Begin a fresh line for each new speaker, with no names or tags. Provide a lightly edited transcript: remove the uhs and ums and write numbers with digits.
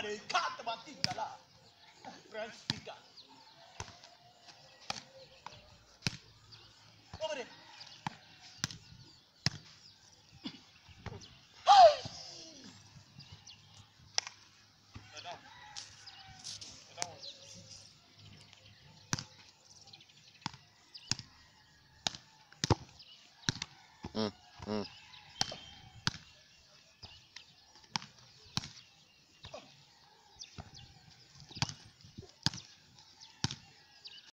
they cut about things là. French speaker. Over there.
Mm, mm.